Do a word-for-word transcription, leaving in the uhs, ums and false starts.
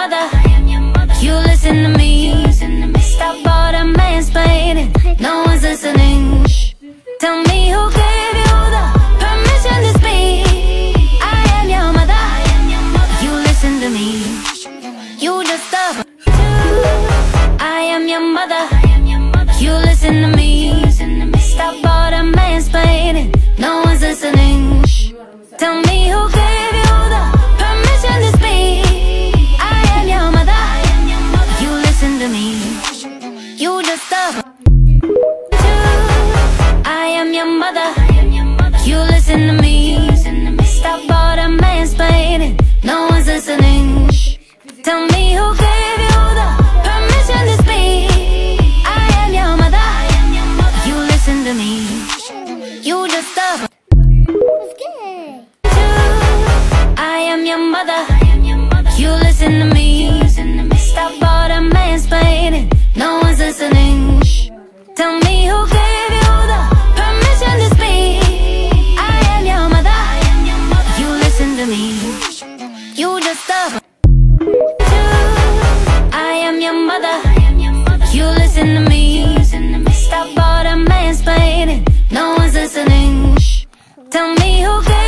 mother. You listen to me. Stop all the mansplaining. No one's listening. Tell me who gave you the permission to speak. I am your mother. You listen to me. You just stop. I am your mother. You listen to me. Stop all the mansplaining. No one's listening. Tell me who gave you the permission to speak. I am your mother. You listen to me. You just stop. I am your mother. You listen to me. Stop all the mansplaining. No one's listening. Tell me who gave you the permission to speak. I am your mother. You listen to me. You just stop. I am your mother. You listen to me. Stop all the mansplaining. No one's listening. Tell me who gave you the permission to speak. I am your mother. You listen to me. You just stop. I am your mother. You listen to me. Stop all the mansplaining. No one's listening. Tell me who gave